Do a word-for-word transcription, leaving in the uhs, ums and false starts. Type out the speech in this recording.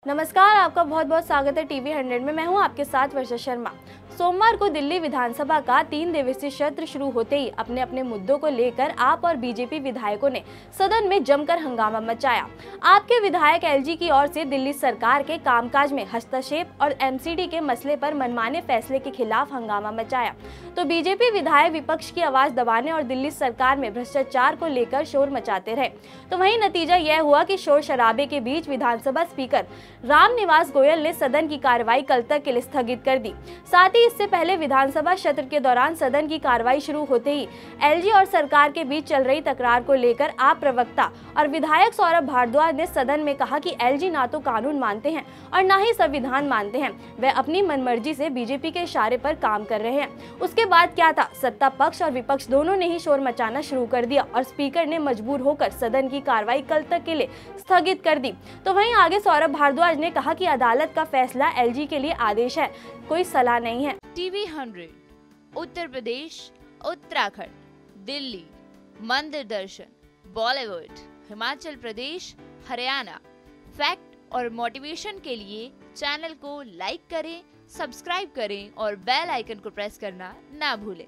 नमस्कार, आपका बहुत बहुत स्वागत है टीवी हंड्रेड में। मैं हूं आपके साथ वर्षा शर्मा। सोमवार को दिल्ली विधानसभा का तीन दिवसीय सत्र शुरू होते ही अपने अपने मुद्दों को लेकर आप और बीजेपी विधायकों ने सदन में जमकर हंगामा मचाया। आपके विधायक एलजी की ओर से दिल्ली सरकार के कामकाज में हस्तक्षेप और एमसीडी के मसले पर मनमाने फैसले के खिलाफ हंगामा मचाया, तो बीजेपी विधायक विपक्ष की आवाज दबाने और दिल्ली सरकार में भ्रष्टाचार को लेकर शोर मचाते रहे। तो वहीं नतीजा यह हुआ कि शोर शराबे के बीच विधानसभा स्पीकर रामनिवास गोयल ने सदन की कार्रवाई कल तक के लिए स्थगित कर दी। साथ ही इससे पहले विधानसभा सत्र के दौरान सदन की कार्रवाई शुरू होते ही एलजी और सरकार के बीच चल रही तकरार को लेकर आप प्रवक्ता और विधायक सौरभ भारद्वाज ने सदन में कहा कि एलजी ना तो कानून मानते हैं और ना ही संविधान मानते हैं, वे अपनी मनमर्जी से बीजेपी के इशारे पर काम कर रहे हैं। उसके बाद क्या था, सत्ता पक्ष और विपक्ष दोनों ने ही शोर मचाना शुरू कर दिया और स्पीकर ने मजबूर होकर सदन की कार्रवाई कल तक के लिए स्थगित कर दी। तो वहीं आगे सौरभ भारद्वाज ने कहा कि अदालत का फैसला एलजी के लिए आदेश है, कोई सलाह नहीं है। टीवी हंड्रेड, उत्तर प्रदेश, उत्तराखंड, दिल्ली, मंदिर दर्शन, बॉलीवुड, हिमाचल प्रदेश, हरियाणा, फैक्ट और मोटिवेशन के लिए चैनल को लाइक करें, सब्सक्राइब करें और बेल आइकन को प्रेस करना ना भूलें।